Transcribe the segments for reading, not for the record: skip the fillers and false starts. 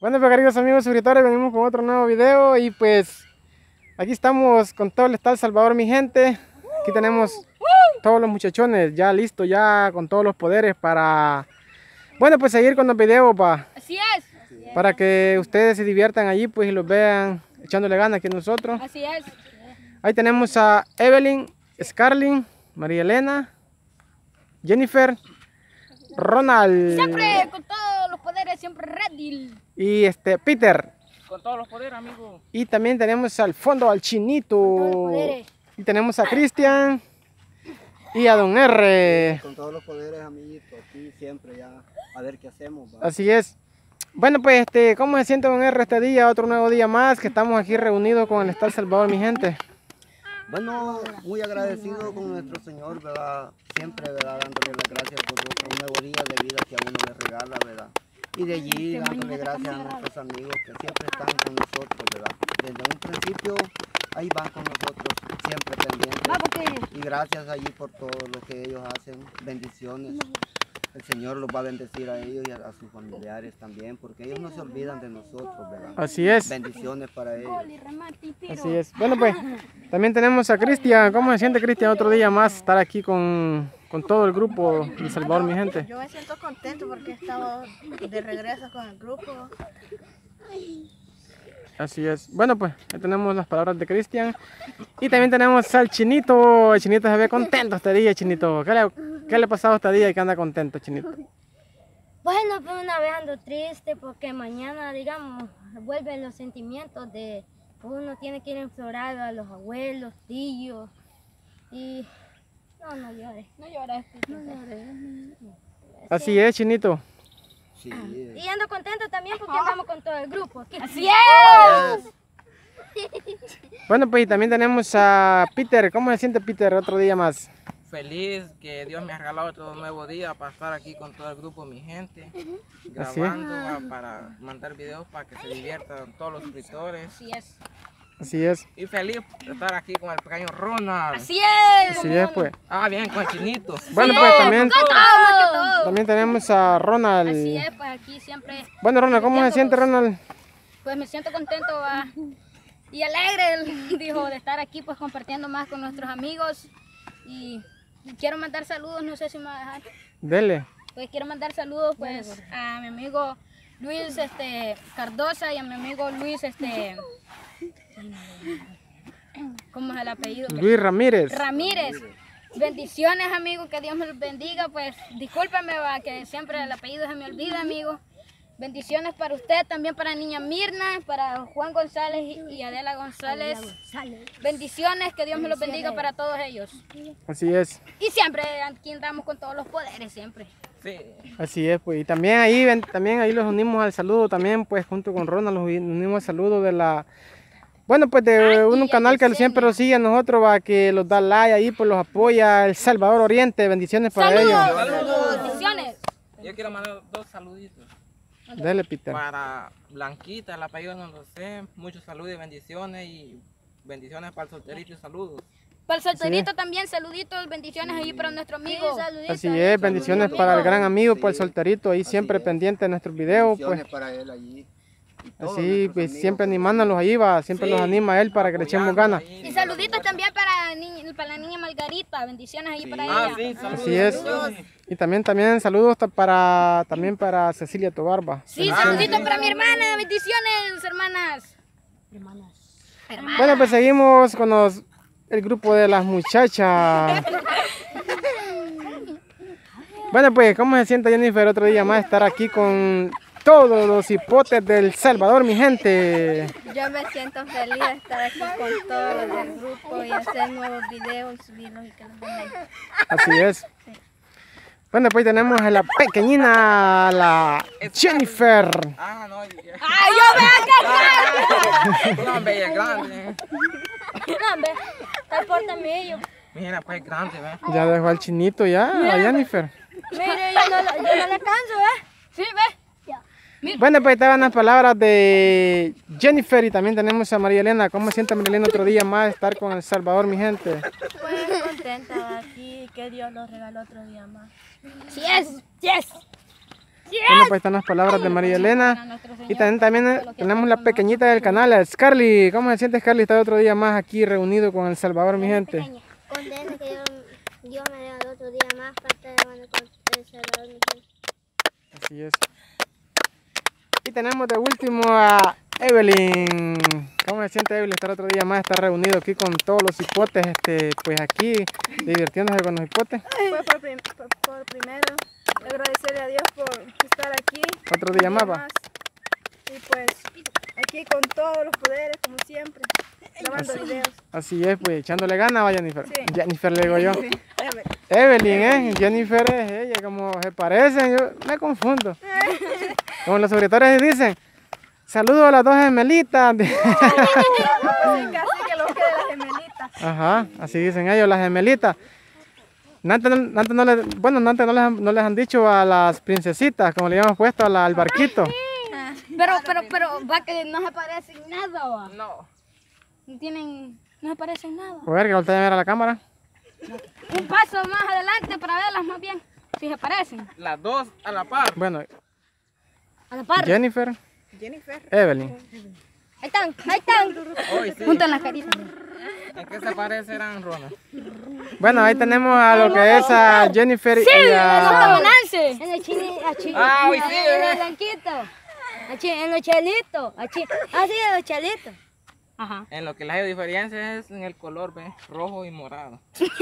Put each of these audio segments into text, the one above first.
Bueno, pues queridos amigos suscriptores, venimos con otro nuevo video y pues aquí estamos con todo el estado de El Salvador, mi gente. Aquí tenemos todos los muchachones ya listos, ya con todos los poderes para, bueno, pues seguir con los videos Así es. para que ustedes se diviertan allí pues y los vean echándole ganas aquí nosotros. Así es. Ahí tenemos a Evelyn, Scarlyn, María Elena, Jennifer, Ronald. Siempre con todos los poderes, siempre ready. Y Peter. Con todos los poderes, amigo. Y también tenemos al fondo al Chinito. Y tenemos a Cristian y a Don R. Con todos los poderes, amiguito, aquí siempre ya a ver qué hacemos. ¿va? Así es. Bueno, pues ¿cómo se siente Don R este día? Otro nuevo día más que estamos aquí reunidos con el estado de El Salvador, mi gente. Bueno, muy agradecido con nuestro Señor, ¿verdad? Siempre, ¿verdad? Dándole las gracias por otro nuevo día de vida que a uno le regala, ¿verdad? Y de allí dándole gracias a nuestros amigos que siempre están con nosotros, ¿verdad? Desde un principio ahí van con nosotros, siempre pendientes. Y gracias allí por todo lo que ellos hacen, bendiciones. El Señor los va a bendecir a ellos y a sus familiares también, porque ellos no se olvidan de nosotros, ¿verdad? Así es. Bendiciones para ellos. Así es. Bueno, pues también tenemos a Cristian. ¿Cómo se siente, Cristian, otro día más estar aquí con todo el grupo de El Salvador, mi gente? Yo me siento contento porque he estado de regreso con el grupo. Así es. Bueno, pues ahí tenemos las palabras de Cristian. Y también tenemos al Chinito. El Chinito se ve contento este día, Chinito. ¿Qué le ha pasado este día y que anda contento, Chinito? Bueno, pues una vez ando triste porque mañana, digamos, vuelven los sentimientos de uno tiene que ir a implorar a los abuelos, tíos y... No llores. No llores. No llores. Así es, Chinito. Sí. Y ando contento también porque andamos con todo el grupo. Así es. Bueno, pues y también tenemos a Peter. ¿Cómo se siente, Peter, otro día más? Feliz que Dios me ha regalado otro nuevo día para estar aquí con todo el grupo, mi gente. Así es. Grabando para mandar videos para que se diviertan todos los suscriptores. Así es. Así es. Y feliz de estar aquí con el pequeño Ronald. Así es. Así es, pues. Ah, bien, con el Chinito. Bueno, pues Todo, más que todo. también tenemos a Ronald. Así es, pues aquí siempre. Bueno, Ronald, ¿cómo se siente, Ronald? Pues me siento contento y alegre, dijo, de estar aquí pues compartiendo más con nuestros amigos. Y quiero mandar saludos, no sé si me va a dejar. Dele. Pues quiero mandar saludos pues a mi amigo Luis Cardosa y a mi amigo Luis ¿cómo es el apellido? Luis Ramírez. Ramírez. Bendiciones, amigo, que Dios me los bendiga. Pues discúlpeme, que siempre el apellido se me olvida, amigo. Bendiciones para usted, también para niña Mirna, para Juan González y Adela González. Bendiciones, que Dios me los bendiga para todos ellos. Así es. Y siempre aquí andamos con todos los poderes, siempre. Sí. Así es, pues. Y también ahí los unimos al saludo, también, pues, junto con Ronald, los unimos al saludo de la... Bueno, pues de un canal que siempre los sigue a nosotros, va, que los da like ahí, pues los apoya, El Salvador Oriente. Bendiciones para ellos. ¡Saludos! Bendiciones. Yo quiero mandar dos saluditos. Dele, Peter. Para Blanquita, el apellido no lo sé. Muchos saludos y bendiciones para el solterito y saludos. Para el solterito también, saluditos, bendiciones ahí para nuestro amigo. Así es, bendiciones para el gran amigo, pues el solterito, ahí siempre pendiente de nuestros videos, pues. Bendiciones para él allí. Y todos Así, nuestros pues amigos, siempre animándolos ahí, va, siempre los anima él para que le echemos ganas. Y saluditos también para la niña Margarita, bendiciones ahí para Ah, ella. sí, saludos. Así es. Y también saludos para Cecilia Tobar, va. Sí, saluditos para mi hermana, bendiciones, hermanas. Bueno, pues seguimos con el grupo de las muchachas. Bueno, pues, ¿cómo se siente, Jennifer, otro día más estar aquí con todos los hipotes del Salvador, mi gente? Yo me siento feliz de estar aquí con todos los del grupo y hacer nuevos videos y subirlos y que los den like. Así es. Bueno, pues tenemos a la pequeñina, la Jennifer. Ah, no. ¡Ay, yo veo que No, hombre, ella es grande. no, hombre, está por también. Mira, pues es grande, ¿ves? Ya dejó al Chinito ya, a Jennifer. Mire, yo no le canso, ¿eh? Sí, ve. Bueno, pues estaban las palabras de Jennifer y también tenemos a María Elena. ¿Cómo se siente María Elena otro día más estar con El Salvador, mi gente? Pues contenta de aquí, que Dios nos regaló otro día más. Sí es, yes. Bueno, pues están las palabras de María Elena. Y también tenemos la pequeñita del canal, Scarly. ¿Cómo se siente, Scarly? Está otro día más aquí reunido con El Salvador, mi gente. Contenta que Dios me dé otro día más para estar con El Salvador, mi gente. Así es. Y tenemos de último a Evelyn. ¿Cómo se siente, Evelyn, estar otro día más, estar reunido aquí con todos los hipotes, pues aquí, divirtiéndose con los hipotes? Pues por primero, agradecerle a Dios por estar aquí. Otro día más, va. Y pues, aquí con todos los poderes, como siempre, grabando videos. Así es, pues, echándole ganas, va, Jennifer. Sí. Jennifer le digo yo. Evelyn, Jennifer es ella, como se parecen, yo me confundo. Como los escritores dicen, saludos a las dos gemelitas. Casi que lo que de las gemelitas. Ajá, así dicen ellos, las gemelitas. Antes no les han dicho a las princesitas, como le habíamos puesto al barquito. Pero, va que no se parecen nada, va. No. No se parecen nada. A ver, que volteen a ver a la cámara. Un paso más adelante para verlas más bien, si se parecen. Las dos a la par. Bueno, A la par. Jennifer, Evelyn. Ahí están. Hoy sí. Juntan las caritas. ¿En qué se parecerán, Ronald? Bueno, ahí tenemos a lo que es a Jennifer y a... En el chini, Ah, hoy sí, En el blanquito. En los chelitos. Sí, en los chelitos. Ajá. En lo que la diferencia es en el color, ¿ves? Rojo y morado.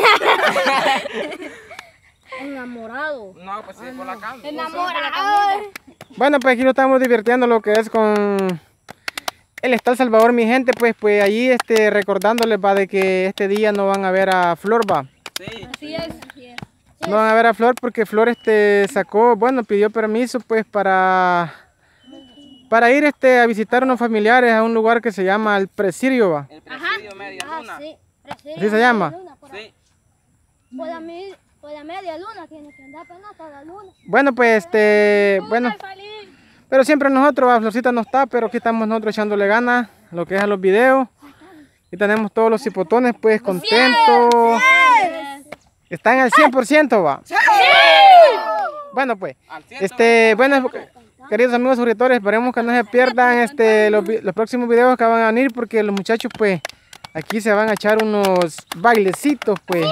Enamorado. No, pues sí, por la cámara. Enamorado. Bueno, pues aquí nos estamos divirtiendo lo que es con el Estado Salvador, mi gente, pues allí recordándoles, va, de que este día no van a ver a Flor, va. Sí. Así es. No van a ver a Flor porque Flor sacó, bueno, pidió permiso pues para ir a visitar a unos familiares a un lugar que se llama El Presidio, va. El presidio media luna. Sí. ¿Así se llama? Sí. Por la media luna tiene que andar, pero no toda la luna. Bueno, pues bueno, pero siempre nosotros, a Florcita no está, pero aquí estamos nosotros echándole ganas a lo que es a los videos. Y tenemos todos los hipotones pues contentos. Están al 100%, va. Bueno, pues, Al ciento. bueno, queridos amigos suscriptores, esperemos que no se pierdan los próximos videos que van a venir, porque los muchachos pues aquí se van a echar unos bailecitos, pues.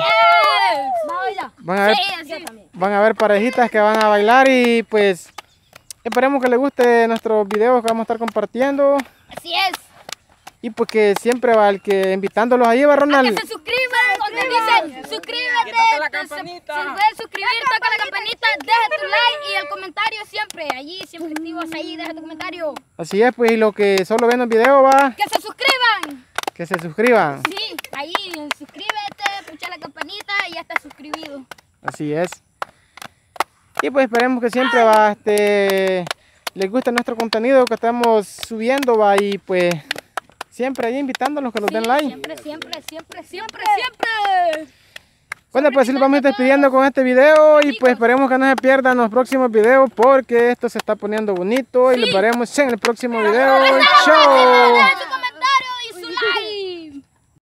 Van a ver parejitas que van a bailar y pues esperemos que les guste nuestros videos que vamos a estar compartiendo. Así es. Y pues que siempre va el que invitándolos ahí, va, Ronald. Que se suscriban, donde dicen suscríbete. Que toque la campanita. Se pueden suscribir, toca la campanita, deja tu like y el comentario siempre. Allí, siempre activos ahí, deja tu comentario. Así es, pues, y los que solo ven los videos, va, Que se suscriban. que se suscriban. Sí, ahí, suscríbete, pucha la campanita y ya estás suscribido. Así es. Y pues esperemos que siempre va, les guste nuestro contenido que estamos subiendo, va, y pues siempre ahí invitándolos que los den like. Siempre. Bueno, pues sí, los vamos a ir despidiendo con este video y pues esperemos que no se pierdan los próximos videos porque esto se está poniendo bonito y los veremos en el próximo video. ¡Chao!